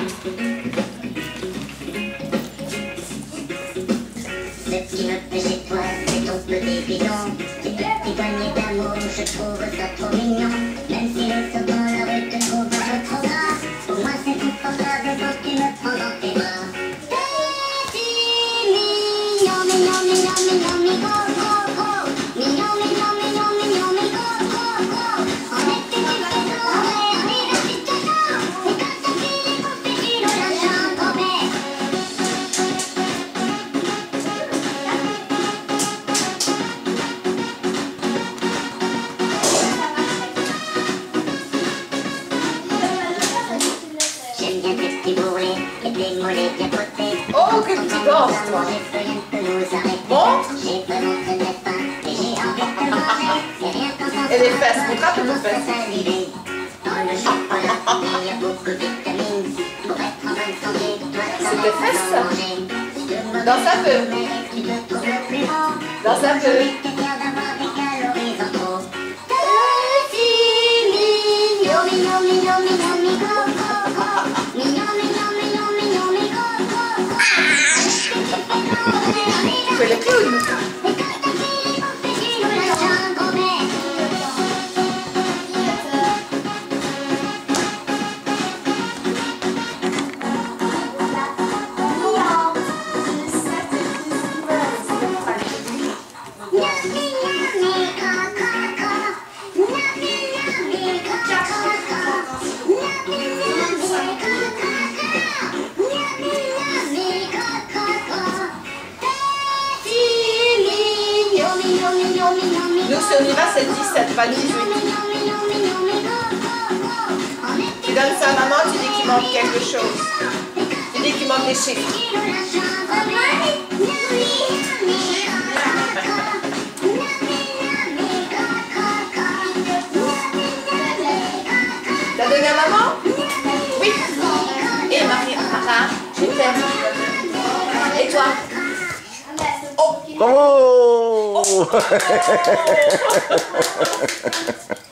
qui me plaît chez toi, c'est ton petit bidon. Tes petits poignets d'amour, je trouve ça trop mignon. Même si les sauts dans la rue te trouvent un peu trop gras, pour moi c'est confortable quand tu me prends dans tes bras. Petit mignon, mignon, mignon, mignon, mignon, gros, gros. Mignon, mignon, mignon, mignon, mignon, gros, gros. En été tu fais doré, en hiver tu te dors. Et quand t'as fini les coupes, tu nous lâches un gros bec. J'aime bien tes petits bourrelets et tes mollets bien potés. Oh, que tu danses, toi. Bon. J'ai vraiment très très faim et j'ai envie de te manger. C'est rien qu'en pensant Et les fesses, montre un peu tes commence à fesses. saliver. Dans le chocolat, il y a beaucoup de vitamines. Pour être en bonne santé, toi C'est tes fesses, ça. Dans Danse un peu. Tu te trouves le plus beau. Danse un peu. C'est bien d'avoir des calories en trop. Petit mignon, mignon, mignon, mignon, mignon, gros, gros. Mignon, mignon, mignon, mignon, mignon, gros, gros. Tu fais le clown. Et quand t'as fini pour faire tu nous lâches un gros bec. Nous, si on y va, c'est 17, pas 18. Tu donnes ça à maman, tu dis qu'il manque quelque chose. Tu dis qu'il manque des chiffres. T'as donné à maman? Oui. Et Marie, je t'aime. Et toi? Oh!